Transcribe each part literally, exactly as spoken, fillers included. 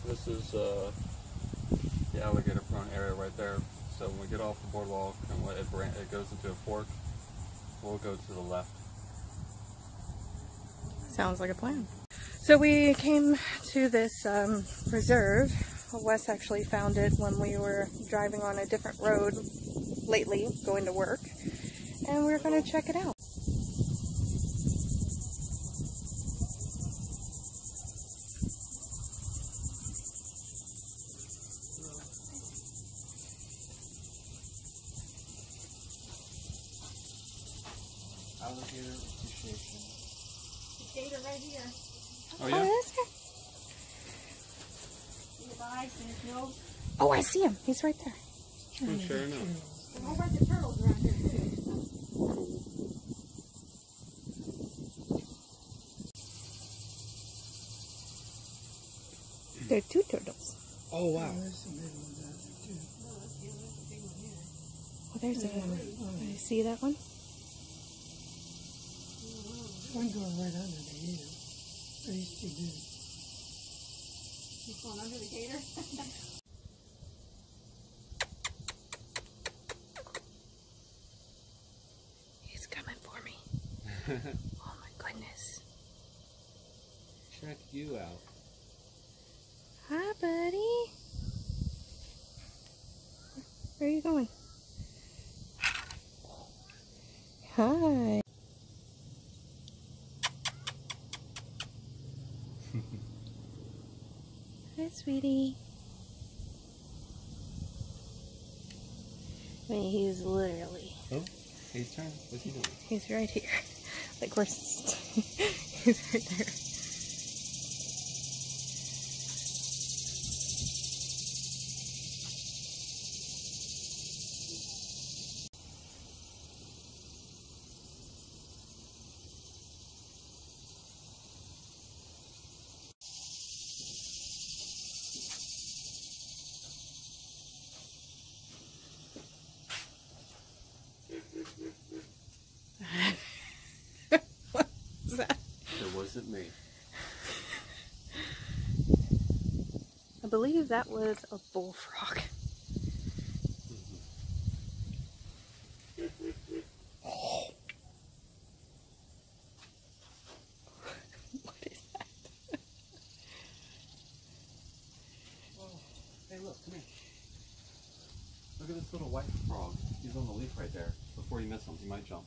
This is uh, the alligator prone area right there. So when we get off the boardwalk and when it, it goes into a fork, we'll go to the left. Sounds like a plan. So we came to this um, reserve. Wes actually found it when we were driving on a different road lately, going to work. And we're going to check it out. Alligator appreciation. The gator right here. Oh, yeah? Oh, is there? See his eyes and his nose. Oh, I see him. He's right there. Oh, sure enough. There's a whole bunch of turtles around here too. There are two turtles. Oh, wow. Oh, there's a one. Do you see that one? One going right under the ear. These two do. He's going under the gator. He's coming for me. Oh my goodness. Check you out. Hi, buddy. Where are you going? Hi. Hi, sweetie. I mean, he's literally... Oh, he's trying. What's he doing? He's right here. Like, we're... He's right there. What was that? It wasn't me. I believe that was a bullfrog. Oh. What is that? Oh, hey, look, come here. Look at this little white frog. He's on the leaf right there. Before you miss him, he might jump.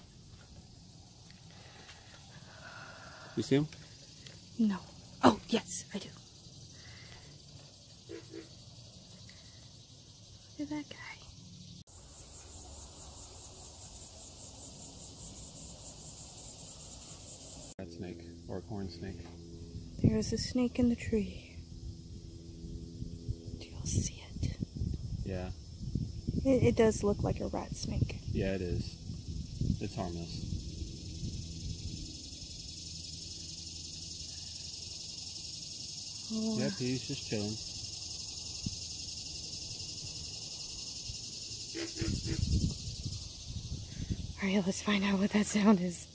You see him? No. Oh, yes, I do. Look at that guy. Rat snake or a corn snake. There's a snake in the tree. Do y'all see it? Yeah. it? It does look like a rat snake. Yeah, it is. It's harmless. Oh. Yep, he's just chilling. Alright, let's find out what that sound is.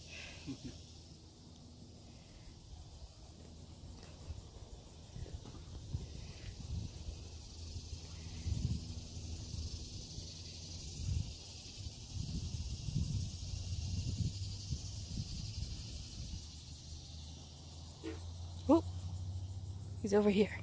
Oh, he's over here.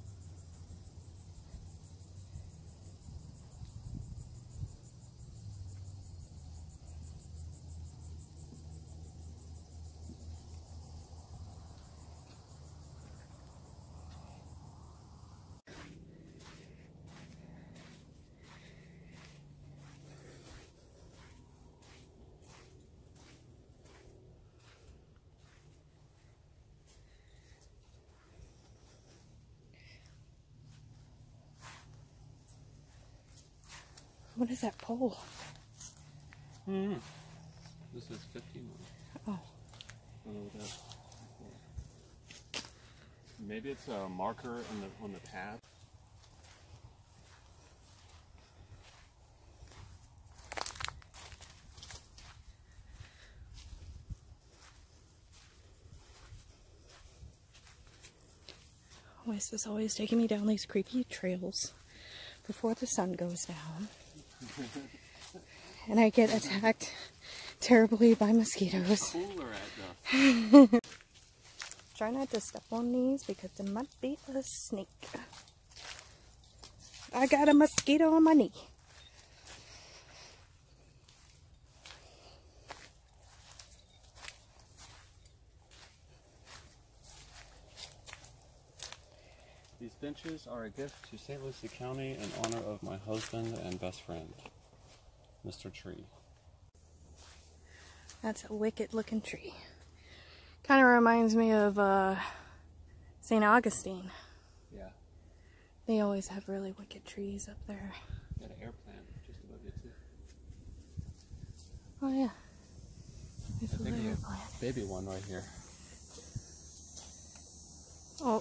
What is that pole? Mm-hmm. This is fifteen. Oh. I don't know what that is. Maybe it's a marker on the on the path. Wes is always taking me down these creepy trails before the sun goes down. And I get attacked terribly by mosquitoes. Cooler at though. Try not to step on these because there might be a snake. I got a mosquito on my knee. These benches are a gift to Saint Lucie County in honor of my husband and best friend, Mister Tree. That's a wicked looking tree. Kind of reminds me of uh, Saint Augustine. Yeah. They always have really wicked trees up there. Got an air plant just above you too. Oh yeah. I There's a think little there's plant. a baby one right here. Oh.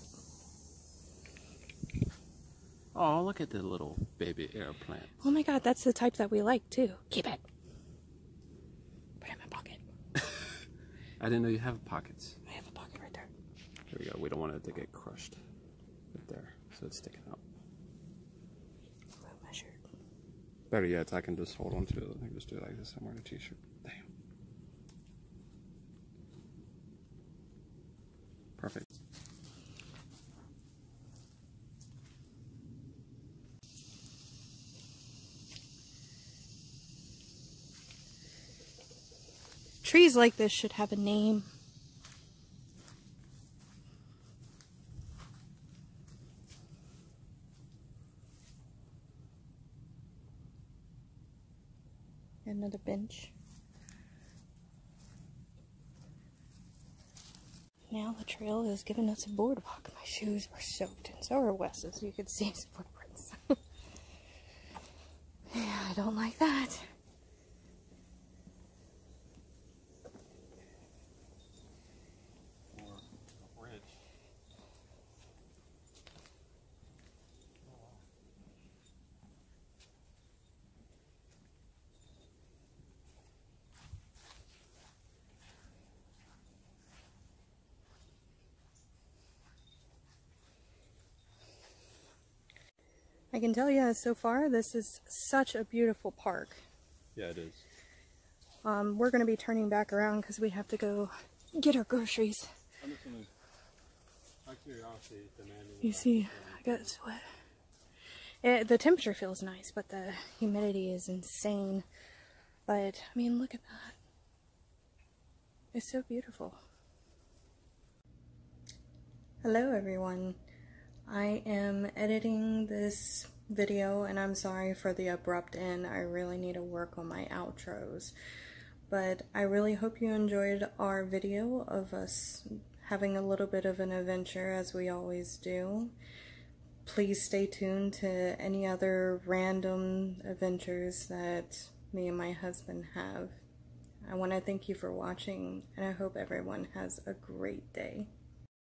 Oh, look at the little baby air plant. Oh my god, that's the type that we like too. Keep it. Put it in my pocket. I didn't know you have pockets. I have a pocket right there. There we go. We don't want it to get crushed. Right there. So it's sticking out. Move my shirt. Better yet, I can just hold on to it. I can just do it like this. I'm wearing a t-shirt. Damn. Perfect. Trees like this should have a name. Another bench. Now the trail has given us a boardwalk. My shoes are soaked, and so are Wes's. You can see his footprints. Yeah, I don't like that. I can tell you so far, this is such a beautiful park. Yeah, it is. Um, we're going to be turning back around because we have to go get our groceries. I'm just gonna, my curiosity is demanding. You see, I got sweat. It, the temperature feels nice, but the humidity is insane. But, I mean, look at that. It's so beautiful. Hello, everyone. I am editing this video, and I'm sorry for the abrupt end. I really need to work on my outros. But I really hope you enjoyed our video of us having a little bit of an adventure, as we always do. Please stay tuned to any other random adventures that me and my husband have. I want to thank you for watching, and I hope everyone has a great day.